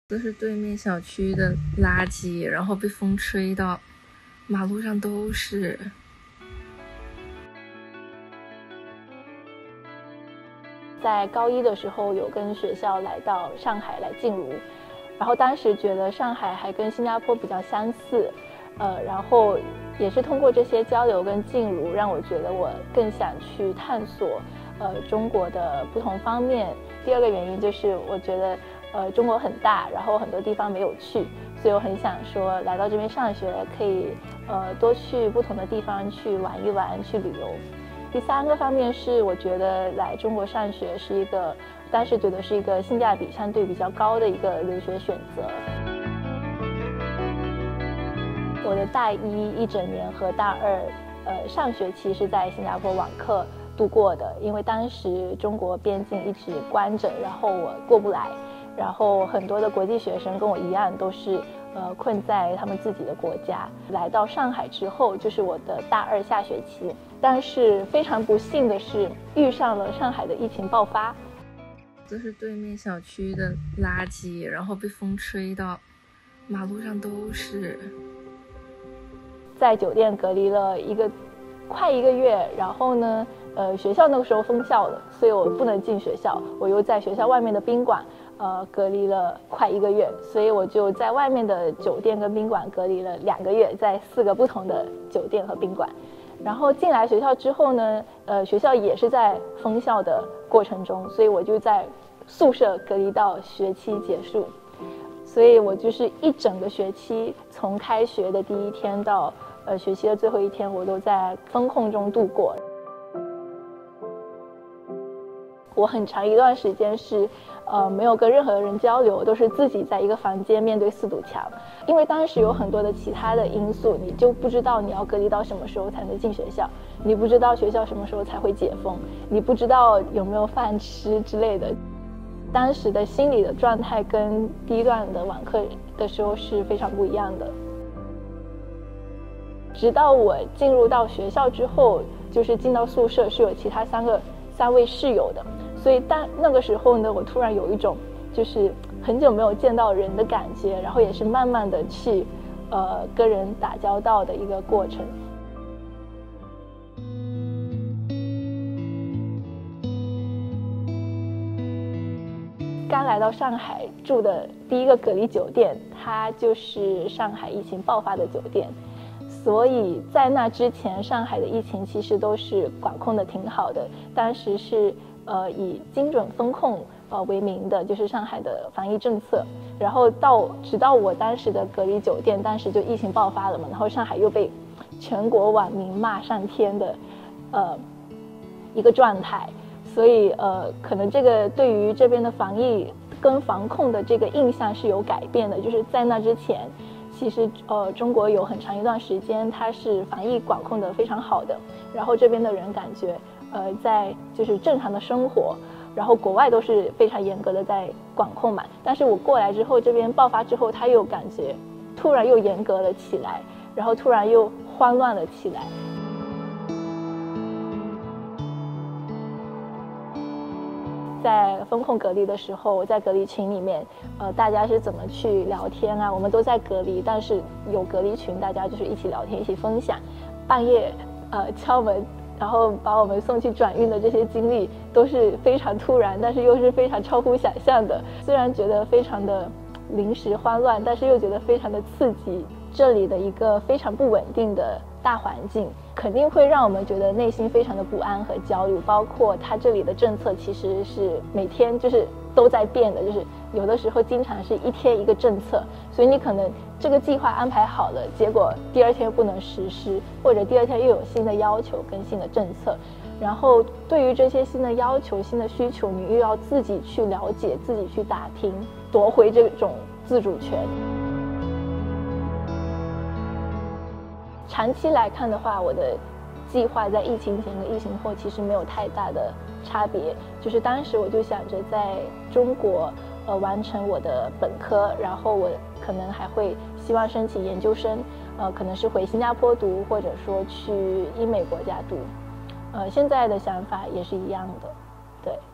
就是对面小区的垃圾，然后被风吹到马路上都是。 在高一的时候有跟学校来到上海来进儒，然后当时觉得上海还跟新加坡比较相似，然后也是通过这些交流跟进儒，让我觉得我更想去探索中国的不同方面。第二个原因就是我觉得中国很大，然后很多地方没有去，所以我很想说来到这边上学可以多去不同的地方去玩一玩，去旅游。第三个方面是我觉得来中国上学是一个当时觉得是一个性价比相对比较高的一个留学选择。我的大一一整年和大二上学期是在新加坡网课度过的，因为当时中国边境一直关着，然后我过不来，然后很多的国际学生跟我一样都是困在他们自己的国家。来到上海之后就是我的大二下学期，但是非常不幸的是遇上了上海的疫情爆发。 就是对面小区的垃圾，然后被风吹到马路上都是。 在酒店隔离了快一个月，然后呢学校那个时候封校了，所以我不能进学校，我又在学校外面的宾馆隔离了快1个月，所以我就在外面的酒店跟宾馆隔离了2个月，在4个不同的酒店和宾馆。然后进来学校之后呢学校也是在封校的过程中，所以我就在宿舍隔离到学期结束。所以我就是一整个学期，从开学的第1天到学期的最后1天，我都在封控中度过。我很长一段时间是没有跟任何人交流，都是自己在一个房间面对4堵墙。因为当时有很多的其他的因素，你就不知道你要隔离到什么时候才能进学校，你不知道学校什么时候才会解封，你不知道有没有饭吃之类的。当时的心理的状态跟第一段的网课的时候是非常不一样的。直到我进入到学校之后，就是进到宿舍是有其他3位室友的，所以那个时候呢，我突然有一种就是很久没有见到人的感觉，然后也是慢慢的去跟人打交道的一个过程。刚来到上海住的第1个隔离酒店，它就是上海疫情爆发的酒店，所以在那之前上海的疫情其实都是管控的挺好的，当时是以精准风控为名的，就是上海的防疫政策。然后直到我当时的隔离酒店当时就疫情爆发了嘛，然后上海又被全国网民骂上天的一个状态。所以可能这个对于这边的防疫跟防控的这个印象是有改变的。就是在那之前其实中国有很长一段时间它是防疫管控的非常好的，然后这边的人感觉在就是正常的生活，然后国外都是非常严格的在管控嘛，但是我过来之后这边爆发之后，他又感觉突然又严格了起来，然后突然又慌乱了起来。在封控隔离的时候，我在隔离群里面大家是怎么去聊天啊，我们都在隔离，但是有隔离群，大家就是一起聊天一起分享，半夜敲门然后把我们送去转运的这些经历都是非常突然，但是又是非常超乎想象的。虽然觉得非常的临时慌乱，但是又觉得非常的刺激。这里的一个非常不稳定的大环境肯定会让我们觉得内心非常的不安和焦虑，包括它这里的政策其实是每天就是都在变的，就是有的时候经常是1天1个政策，所以你可能这个计划安排好了，结果第2天不能实施，或者第2天又有新的要求跟新的政策，然后对于这些新的要求新的需求，你又要自己去了解，自己去打听，夺回这种自主权。长期来看的话，我的计划在疫情前和疫情后其实没有太大的差别，就是当时我就想着在中国完成我的本科，然后我可能还会希望申请研究生，可能是回新加坡读，或者说去英美国家读，现在的想法也是一样的，对。